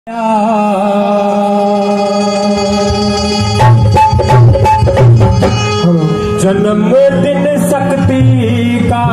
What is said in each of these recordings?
जन्मदिन शक्ति का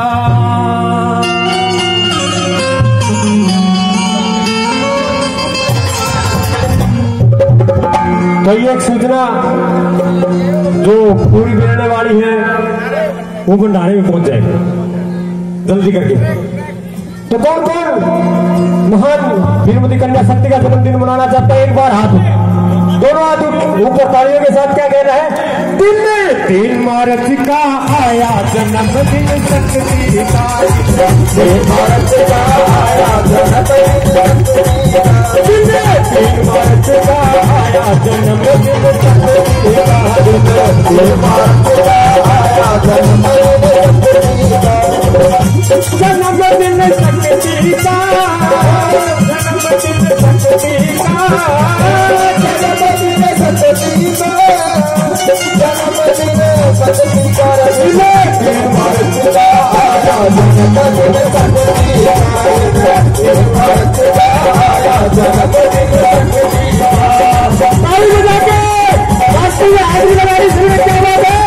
तो ये एक सूचना जो पूरी मिलने वाली है वो भंडारे में पहुंच जाएगी जल्दी करके। तो कौन कौन महान वीरमती कन्या शक्ति का जन्मदिन मनाना चाहता है? एक बार हाथ दोनों हाथ ऊपर तालियों के साथ क्या कहना है? 3 मार्च का आया जन्मदिन शक्ति का, 3 मार्च का आया जन्मदिन शक्ति का, 3 मार्च का आया जन्मदिन शक्ति का, 3 मार्च का आया जन्मदिन शक्ति का, जन्मदिन शक्ति का, जन्मदिन शक्ति का, जन्मदिन शक्ति का, जन्मदिन शक्ति का, 3 मार्च का आया जन्मदिन शक्ति का, 3 मार्च का आया जन्मदिन शक्ति का। ताली बजा के राष्ट्रीय हाजिरी लगाई शुरू क्या बात है?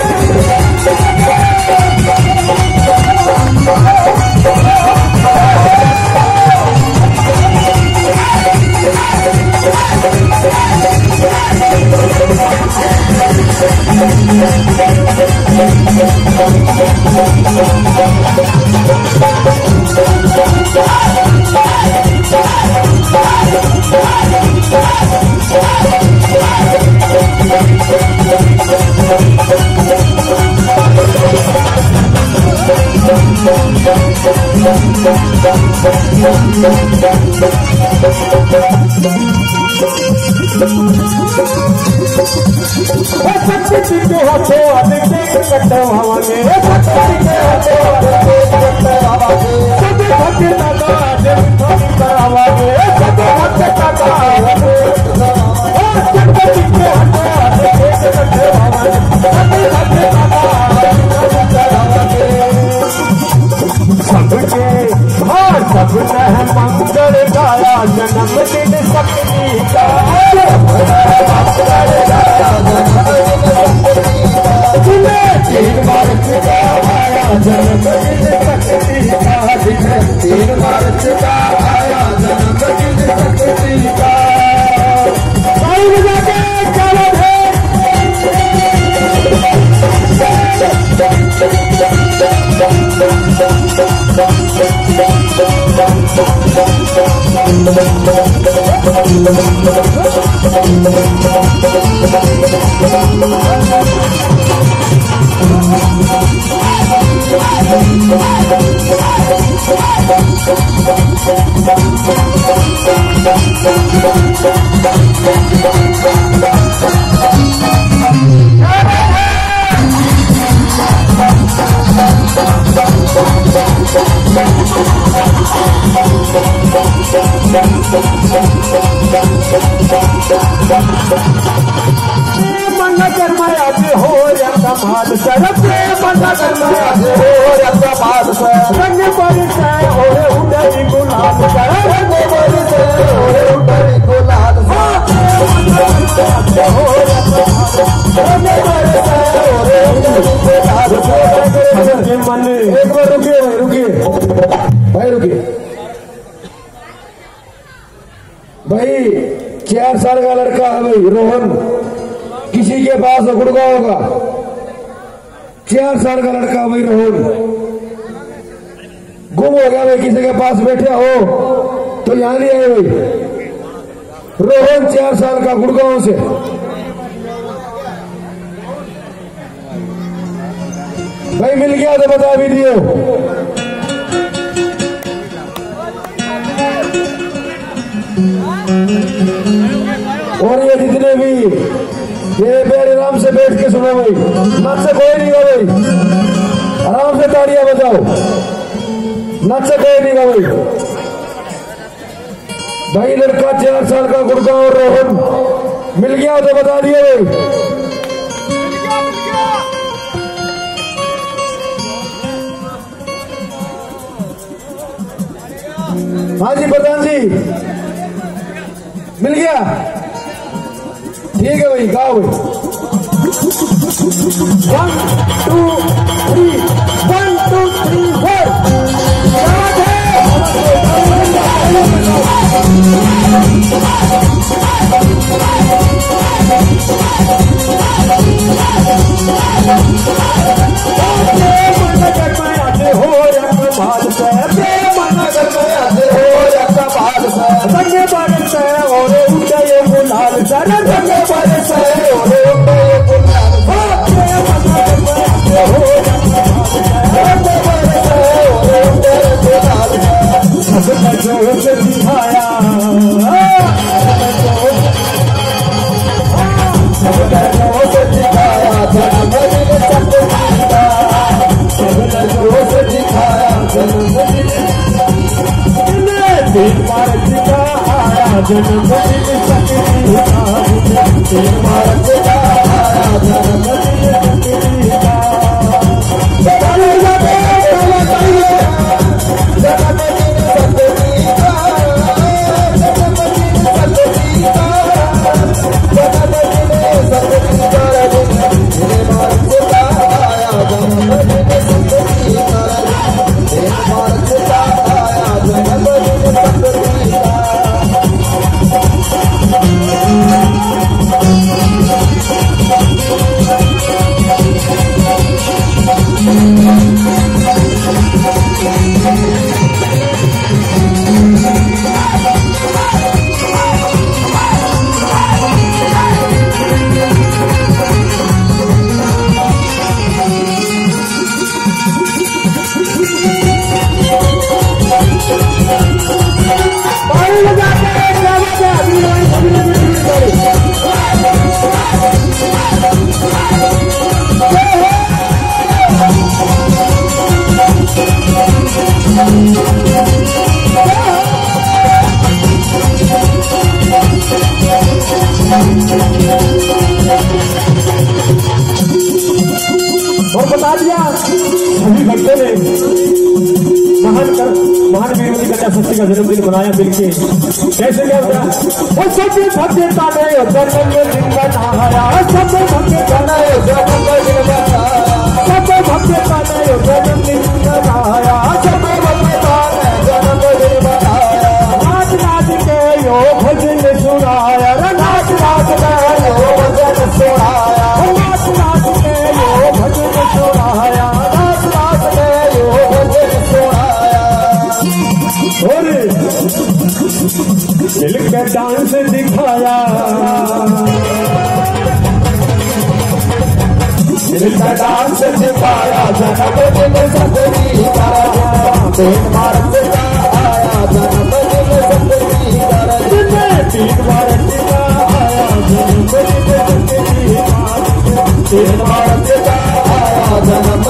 मंगल गाया जन्मदिन शक्ति का, जन्मदिन शक्ति का, 3 मार्च का आया जन्मदिन शक्ति का। ताली बजा के क्या बात है? एक बार रुकिए भाई, रुकिए भाई। 4 साल का लड़का है भाई रोहन, किसी के पास गुड़गांव का 4 साल का लड़का भाई रोहन गुम हो गया भाई, किसी के पास बैठे हो तो यहाँ नहीं आए भाई। रोहन 4 साल का गुड़गांव से, भाई मिल गया तो बता भी दियो। और ये जितने भी ये मेरे आराम से बैठ के सुनो भाई, नच से कोई नहीं गा भाई, आराम से तालियां बजाओ, नच से कोई नहीं गा भाई। भाई लड़का 4 साल का गुड़गांव रोहन मिल गया तो बता दिए भाई। हाँ जी प्रधान जी, मिल गया? ठीक है भाई, गाओ भाई। 1 2 3 1 2 3 4 का जन्मदिन मनाया मिलके। कैसे क्या होता वो सब भक्ति ताने जन्मदिन मनाया, सब भक्ति ताने जन्मदिन मनाया, सब भक्ति ताने जन्मदिन मनाया, सब भक्ति ताने जन्मदिन मनाया। नाच नाच के यो भजन सुनाया, नाच नाच के यो भजन सुनाया, नाच नाच के यो भजन सुनाया, नाच नाच के यो भजन सुनाया। और दिल का डांस दिखाया, दिल का डांस दिखाया, जन्मदिन सतरी कराया, तीन भारत का आया, जन्मदिन सतरी कराया, तीन भारत का आया, जन्मदिन सतरी कराया, तीन भारत का आया, जन्मदिन